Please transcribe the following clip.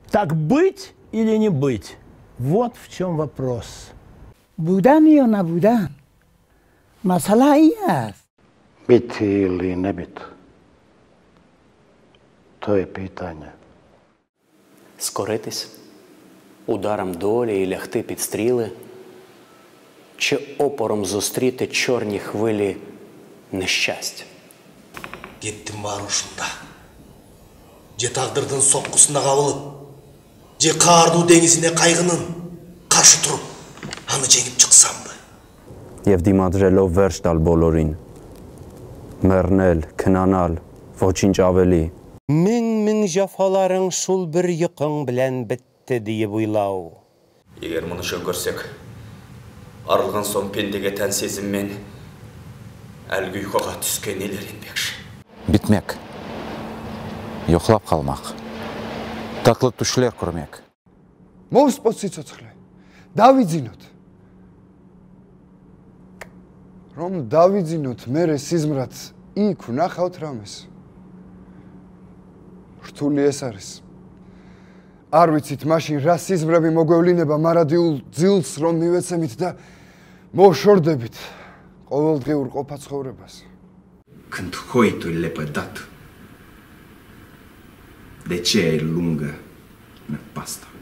Так быть или не быть? Вот в чем вопрос. بودن یا نبودن مسئله ای است. Biti ili ne biti, to je pitanje. Скоритись ударом долі і лягти під стріли, чи опором зустріти чорні хвилі нещастя? Кеттім бар ұшында. Же тағдырдың соққысына қабылып, же қарду деңізіне қайғының қаршы тұрып, аны жеңіп шықсам ба? Եվ դիմադրելով վերջ տալ բոլորին, մեռնել, քնանալ, ոչինչ ավելի. Мең жафаларың шул бір йықың білән бітті дейіп ойлау. Егер мұнышы көрсек, арылған соң пендеге тән сезіммен әлгі ұйқыға түскен елер енбекші. Бітмек, йоқлап қалмақ, татлы түшлер көрмек. Мовспот сицоცხле, დავიძინოთ. რომ დავიძინოთ, მერე სიზმრად იქ ვნახავთ რამეს. რთული ეს არის. არ ვიცით მაშინ რა სიზმრები მოგვევლინება მარადიულ ძილს რომ მივეცემით და მოვშორდებით ყოველდღიურ ყოფა-ცხოვრებას. Când hoitul lepădat, de ce e lungă năpasta?